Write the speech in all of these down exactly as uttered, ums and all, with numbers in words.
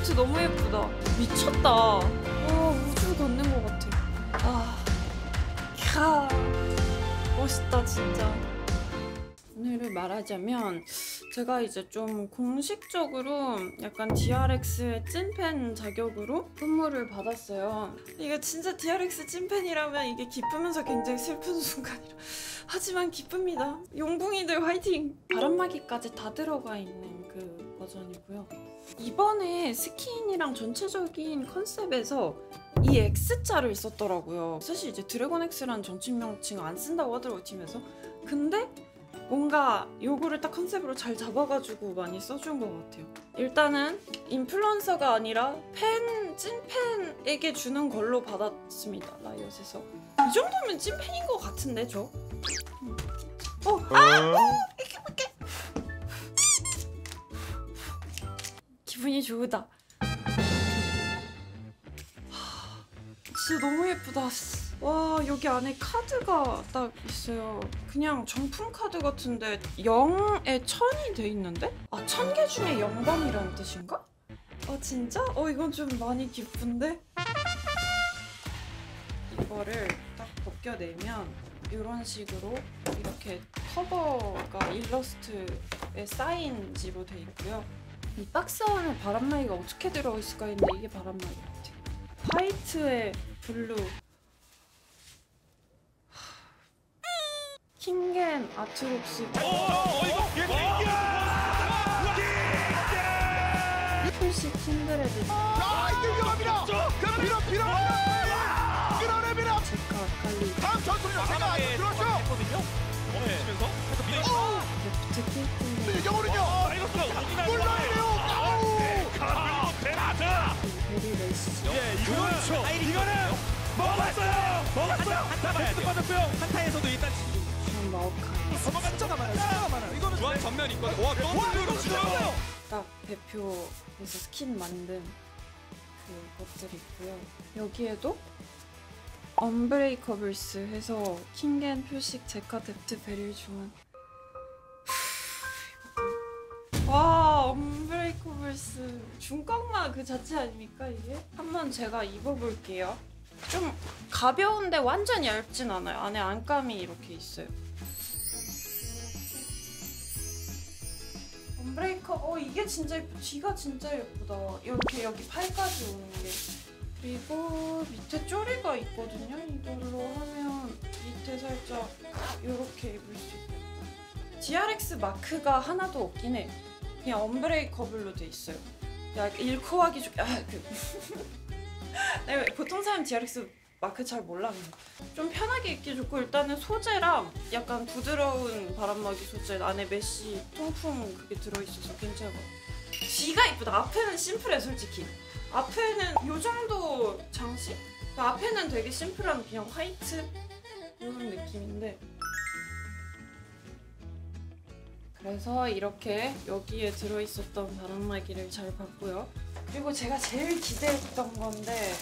폰트 너무 예쁘다. 미쳤다. 와, 우주 걷는 것 같아. 아, 캬, 멋있다 진짜. 오늘을 말하자면 제가 이제 좀 공식적으로 약간 디알엑스의 찐팬 자격으로 선물을 받았어요. 이게 진짜 디알엑스 찐팬이라면 이게 기쁘면서 굉장히 슬픈 순간이라. 하지만 기쁩니다. 용궁이들 화이팅! 바람막이까지 다 들어가 있는 그 버전이고요. 이번에 스킨이랑 전체적인 컨셉에서 이 X자를 썼더라고요. 사실 이제 드래곤 X라는 정식 명칭 안 쓴다고 하더라고요, 팀에서. 근데 뭔가 요거를 딱 컨셉으로 잘 잡아가지고 많이 써준 것 같아요. 일단은 인플루언서가 아니라 팬, 찐팬에게 주는 걸로 받았습니다. 라이엇에서. 이 정도면 찐팬인 것 같은데, 저? 어! 아! 어! 이렇게 밖에! 기분이 좋다. 진짜 너무 예쁘다. 와, 여기 안에 카드가 딱 있어요. 그냥 정품 카드 같은데 영에 천이 돼 있는데? 아, 천 개 중에 영단이라는 뜻인가? 아, 진짜? 어, 이건 좀 많이 기쁜데? 이거를 딱 벗겨내면 이런 식으로 이렇게 커버가 일러스트의 사인지로 돼 있고요. 이 박스 안에 바람막이가 어떻게 들어있을까 했는데 이게 바람막이 같아요. 화이트에 블루. 킹겐 아트록스. 풀식 킨드레드. 아, 이게 위험합니다. 그럼 밀어 밀어 끌어내밀어. 제카 아칼리. 다음 전투는요. 제가 들어왔죠. 멈추면서 레프트 케이틀린. 네, 영어는요. 몰라요. 베리 레이스. 예, 이거는 이거는 먹었어요. 먹었어요. 한타 빠졌고요. 한타에서도 일단 전 마오카이. 서버가 진짜 많아요. 진짜 많아요. 이거는 중앙 전면 있거든. 와, 너무 진짜. 딱 대표에서 스킨 만든 그 것들이 있고요. 여기에도 언브레이커블스 해서 킹겐 표식 제카 뎁트 베릴 주문. 와, 언브레이커블스 중깡마 그 자체 아닙니까 이게? 한번 제가 입어볼게요. 좀 가벼운데 완전 얇진 않아요. 안에 안감이 이렇게 있어요. 언브레이커, 어 이게 진짜 예쁘, 뒤가 진짜 예쁘다. 이렇게 여기 팔까지 오는 게. 그리고 밑에 쪼리가 있거든요. 이걸로 하면 밑에 살짝 이렇게 입을 수 있고. 디알엑스 마크가 하나도 없긴 해. 그냥 언브레이커블로 돼 있어요. 야, 잃고 하기 좋... 아, 그... 보통 사람 디알엑스 마크 잘 몰라. 좀 편하게 입기 좋고 일단은 소재랑 약간 부드러운 바람막이 소재 안에 메쉬 통풍 그게 들어있어서 괜찮은 것 같아요. 뒤가 이쁘다. 앞에는 심플해 솔직히. 앞에는 요 정도 장식? 앞에는 되게 심플한 그냥 화이트 이런 느낌인데 그래서 이렇게 여기에 들어있었던 바람막이를 잘 봤고요. 그리고 제가 제일 기대했던 건데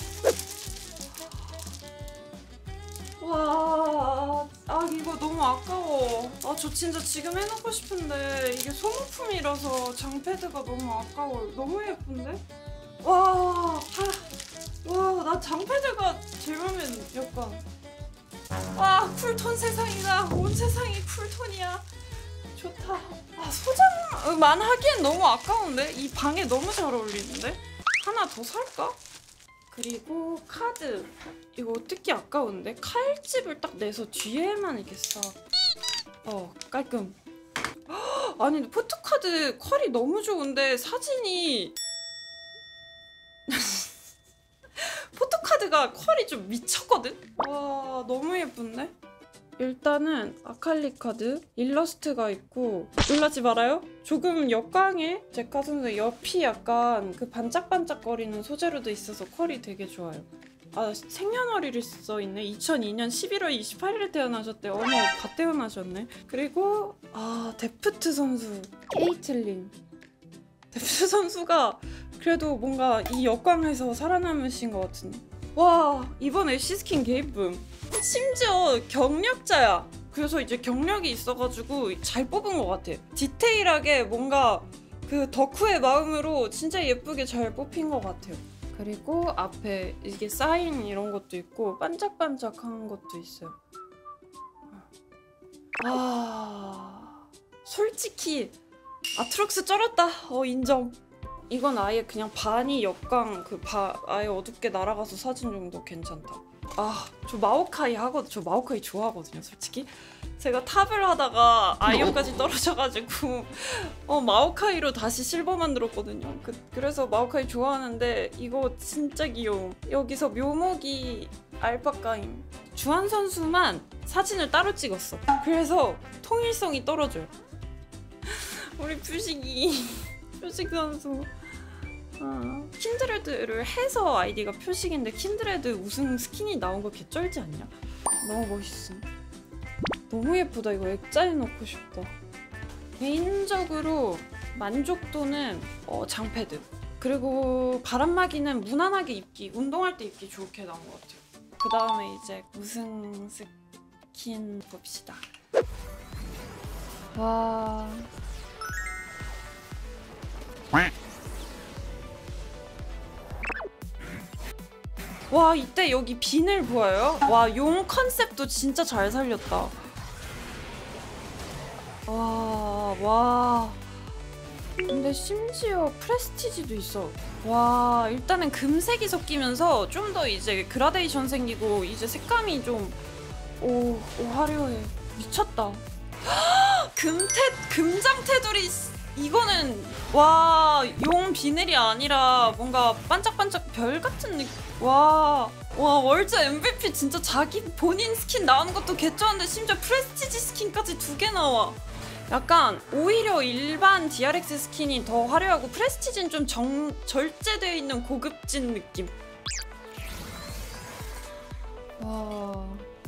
와, 아 이거 너무 아까워. 아 저 진짜 지금 해놓고 싶은데 이게 소모품이라서 장패드가 너무 아까워요. 너무 예쁜데? 와, 와, 나 장패드가 제일 마음에 약간 와, 쿨톤 세상이다. 온 세상이 쿨톤이야. 좋다. 아, 소장만 하기엔 너무 아까운데? 이 방에 너무 잘 어울리는데? 하나 더 살까? 그리고 카드. 이거 어떻게 아까운데? 칼집을 딱 내서 뒤에만 이렇게 싹. 어, 깔끔. 아니, 포토카드 퀄이 너무 좋은데 사진이 포토카드가 퀄이 좀 미쳤거든? 와, 너무 예쁜데? 일단은 아칼리 카드 일러스트가 있고 놀라지 말아요. 조금 역광에 제카 선수의 옆이 약간 그 반짝반짝거리는 소재로 돼 있어서 퀄이 되게 좋아요. 아, 생년월일이 써있네. 이천이 년 십일월 이십팔일에 태어나셨대. 어머, 갓 태어나셨네. 그리고 아, 데프트 선수 케이틀린. 데프트 선수가 그래도 뭔가 이 역광에서 살아남으신 것 같은데. 와, 이번 애쉬 스킨 개이쁨. 심지어 경력자야. 그래서 이제 경력이 있어가지고 잘 뽑은 것 같아. 디테일하게 뭔가 그 덕후의 마음으로 진짜 예쁘게 잘 뽑힌 것 같아요. 그리고 앞에 이게 사인 이런 것도 있고 반짝반짝한 것도 있어요. 아, 솔직히 아트록스 쩔었다. 어, 인정. 이건 아예 그냥 반이 역광 그 바, 아예 어둡게 날아가서 사진 정도 괜찮다. 아, 저 마오카이 하거든. 저 마오카이 좋아하거든요, 솔직히. 제가 탑을 하다가 아이언까지 떨어져가지고 어, 마오카이로 다시 실버 만들었거든요. 그, 그래서 마오카이 좋아하는데 이거 진짜 귀여움. 여기서 묘목이 알파카임. 주한 선수만 사진을 따로 찍었어. 그래서 통일성이 떨어져요. 우리 표식이 표식 선수. 아, 킨드레드를 해서 아이디가 표식인데 킨드레드 우승 스킨이 나온 거 개쩔지 않냐? 너무 멋있음. 너무 예쁘다. 이거 액자에 넣고 싶다. 개인적으로 만족도는 어, 장패드. 그리고 바람막이는 무난하게 입기, 운동할 때 입기 좋게 나온 것 같아요. 그 다음에 이제 우승 스킨 봅시다. 와... 와, 이때 여기 비늘 보여요? 와, 용 컨셉도 진짜 잘 살렸다. 와, 와. 근데 심지어 프레스티지도 있어. 와, 일단은 금색이 섞이면서 좀 더 이제 그라데이션 생기고 이제 색감이 좀 오, 오 화려해. 미쳤다. 금태, 금장 테두리. 이거는 와, 용 비늘이 아니라 뭔가 반짝반짝 별 같은 느낌. 와, 와, 월드 엠브이피 진짜 자기 본인 스킨 나오는 것도 개쩌는데 심지어 프레스티지 스킨까지 두 개 나와. 약간 오히려 일반 디알엑스 스킨이 더 화려하고 프레스티지는 좀 정, 절제되어 있는 고급진 느낌. 와,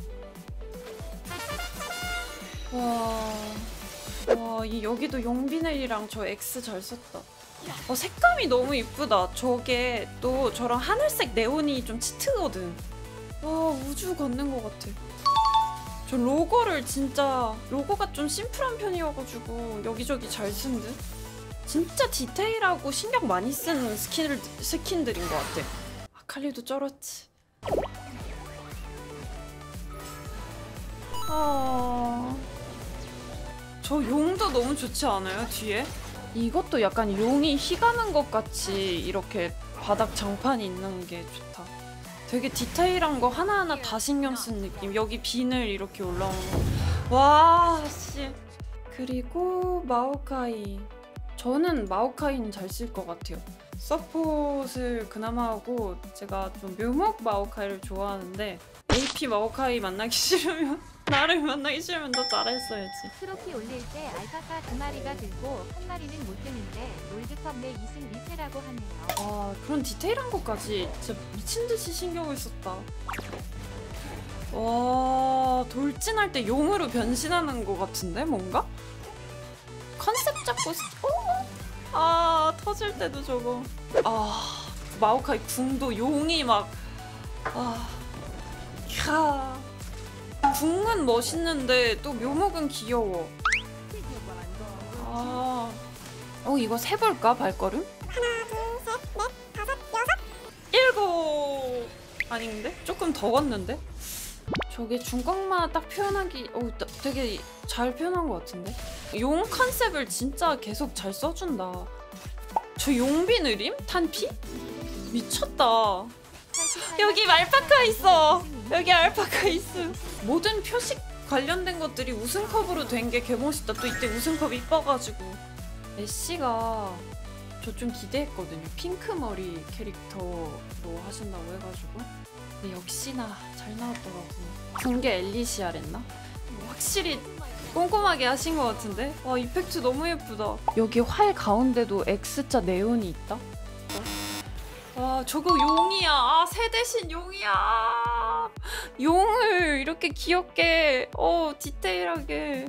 와, 와, 이 여기도 용비넬이랑 저 X 잘 썼다. 어, 색감이 너무 이쁘다. 저게 또 저런 하늘색 네온이 좀 짙거든. 와, 우주 걷는 것 같아. 저 로고를 진짜 로고가 좀 심플한 편이어가지고 여기저기 잘 쓴 듯. 진짜 디테일하고 신경 많이 쓰는 스킨을, 스킨들인 것 같아. 아칼리도 쩔었지. 아... 저 용도 너무 좋지 않아요? 뒤에? 이것도 약간 용이 휘가는 것 같이 이렇게 바닥 장판이 있는 게 좋다. 되게 디테일한 거 하나하나 다 신경 쓴 느낌. 여기 비늘 이렇게 올라오는 거. 와, 씨. 그리고 마오카이. 저는 마오카이는 잘 쓸 것 같아요. 서폿을 그나마 하고 제가 좀 묘목 마오카이를 좋아하는데 에이피 마오카이 만나기 싫으면 나를 만나기 싫으면 너 잘했어야지. 트로피 올릴 때 알파카 두 마리가 들고 한 마리는 못 드는데 롤드컵 내 이승 리세라고 하네요. 와, 그런 디테일한 것까지 진짜 미친듯이 신경을 썼다. 와, 돌진할 때 용으로 변신하는 것 같은데 뭔가? 컨셉 잡고 스... 어? 아, 터질 때도 저거. 아, 마오카이 궁도 용이 막... 아... 캬... 궁은 멋있는데 또 묘목은 귀여워. 아, 어, 이거 세볼까? 발걸음? 하나, 둘, 셋, 넷, 다섯, 여섯. 일곱! 아닌데? 조금 더 걷는데? 저게 중꺾마 딱 표현하기 어, 되게 잘 표현한 것 같은데? 용 컨셉을 진짜 계속 잘 써준다. 저 용비 느림? 탄피? 미쳤다. 여기 알파카 있어. 여기 알파카 있어. 모든 표식 관련된 것들이 우승컵으로 된 게 개멋있다. 또 이때 우승컵 이뻐가지고 애쉬가 저 좀 기대했거든요. 핑크머리 캐릭터로 하신다고 해가지고. 근데 역시나 잘 나왔더라고. 군게 엘리시아랬나? 확실히 꼼꼼하게 하신 것 같은데? 와, 이펙트 너무 예쁘다. 여기 활 가운데도 X자 네온이 있다? 와, 저거 용이야. 아, 새 대신 용이야. 용을 이렇게 귀엽게 어 디테일하게.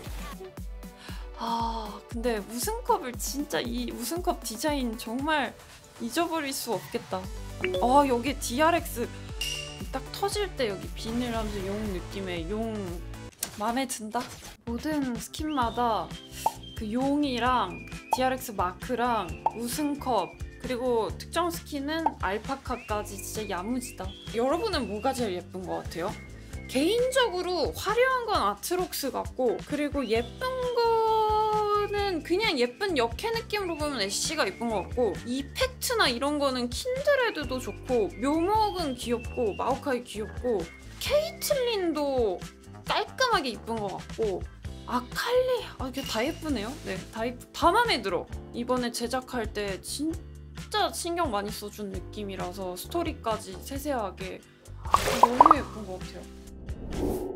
아, 근데 우승컵을 진짜 이 우승컵 디자인 정말 잊어버릴 수 없겠다. 아, 여기 디알엑스 딱 터질 때 여기 비닐하면서 용 느낌의 용 마음에 든다. 모든 스킨마다 그 용이랑 디알엑스 마크랑 우승컵 그리고 특정 스킨은 알파카까지 진짜 야무지다. 여러분은 뭐가 제일 예쁜 것 같아요? 개인적으로 화려한 건 아트록스 같고 그리고 예쁜 거는 그냥 예쁜 역해 느낌으로 보면 애쉬가 예쁜 것 같고 이펙트나 이런 거는 킨드레드도 좋고 묘목은 귀엽고 마오카이 귀엽고 케이틀린도 깔끔하게 이쁜 것 같고 아칼리 아 이게 다 예쁘네요. 네, 다 예쁘 다 마음에 들어. 이번에 제작할 때 진짜 신경 많이 써준 느낌이라서 스토리까지 세세하게 너무 예쁜 것 같아요.